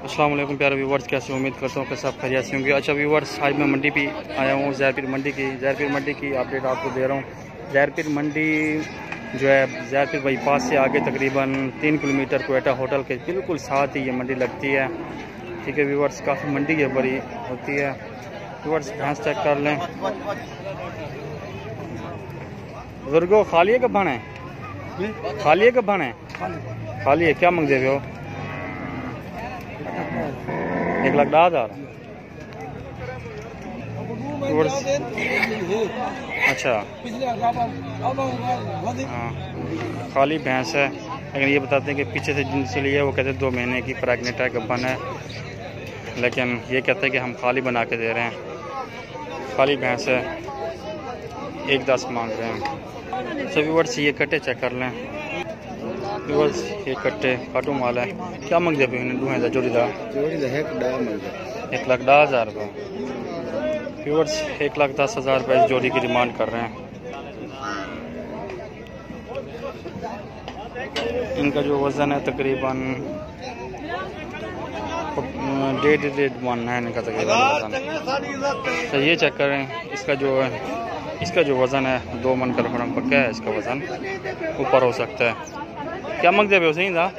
अस्सलाम वालेकुम प्यारे व्यूवर्स, कैसे उम्मीद करता हूँ कि सब खैरियत से होंगे। अच्छा व्यूवर्स, आज मैं मंडी पे आया हूँ, ज़ैरपीर मंडी की अपडेट आपको दे रहा हूँ। ज़ैरपीर मंडी जो है ज़ैरपीर बाईपास से आगे तकरीबन 3 किलोमीटर कोयटा होटल के बिल्कुल साथ ही ये मंडी लगती है। ठीक है व्यूवर्स, काफ़ी मंडी ये बड़ी होती है। व्यूवर्स भैंस चेक कर लें। बुजुर्गो खाली है कब है? खाली है कब है? खाली है। क्या मंग दे रहे हो? 1,10,000। अच्छा हाँ, खाली भैंस है। लेकिन ये बताते हैं कि पीछे से जिनसे लिया वो कहते हैं 2 महीने की प्रेगनेंट है, गब्बन है, लेकिन ये कहते हैं कि हम खाली बना के दे रहे हैं। खाली भैंस है, 1,10 मांग रहे हैं। सभी व्यूअर्स ये कट्टे चेक कर लें। व्यूअर्स ये कट्टे काटू माल है। क्या मंग दे पे दूँ जोड़ीदार? 1,10,000 रुपये। व्यूअर्स 1,10,000 रुपये इस जोड़ी की डिमांड कर रहे हैं। इनका जो वज़न है तकरीबन 1.5 मन है इनका तकरीबन वज़न। तो ये चेक करें, इसका जो वज़न है 2 मन का रकम पक्का है। इसका वज़न ऊपर हो सकता है। क्या मंग दे सही था?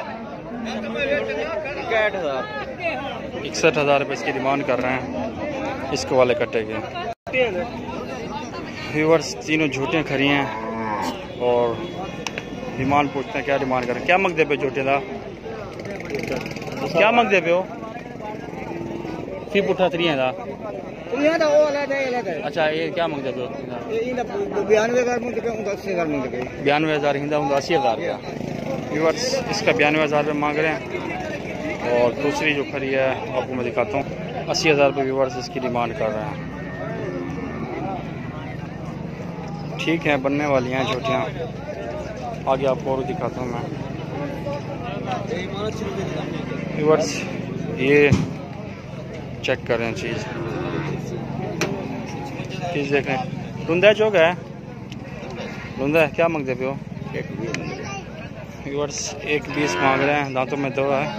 61,000 रुपये इसकी डिमांड कर रहे हैं इसको वाले कट्टे के। व्यूअर्स तीनों झूठे खड़ी हैं और डिमांड पूछते हैं क्या डिमांड कर रहे हैं। क्या मंग दे पे झूठे था? क्या मंग दे पे हो? फिर पुठा 3 था। अच्छा ये क्या मंगते पे? 92,000 हिंदा 80,000 रुपया। व्यूअर्स इसका 92,000 रुपये मांग रहे हैं। और दूसरी जो खड़ी है आपको मैं दिखाता हूँ, 80,000 रुपये व्यूअर्स इसकी डिमांड कर रहे हैं। ठीक है, बनने वाली हैं छोटियाँ। आगे आपको और दिखाता हूँ मैं। व्यूअर्स ये चेक कर रहे हैं चीज़ देखें। लुंदा चौक है, लुंदा क्या मंगते पे हो? व्यूअर्स 1,20 मांग रहे हैं। दांतों में 2 है।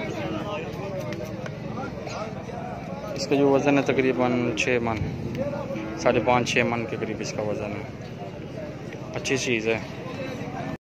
इसका जो वज़न है तकरीबन 6 मन, 5.5-6 मन के करीब इसका वज़न है। अच्छी चीज़ है।